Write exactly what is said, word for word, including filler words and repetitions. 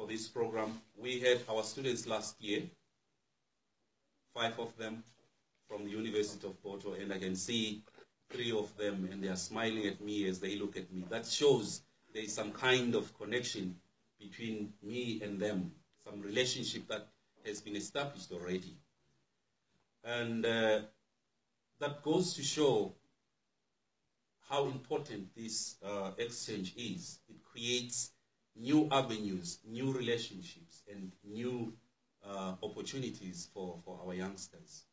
this program. We had our students last year, five of them from the University of Botho, and I can see three of them, and they are smiling at me as they look at me. That shows there is some kind of connection between me and them, some relationship that has been established already. And uh, that goes to show how important this uh, exchange is. It creates new avenues, new relationships, and new uh, opportunities for, for our youngsters.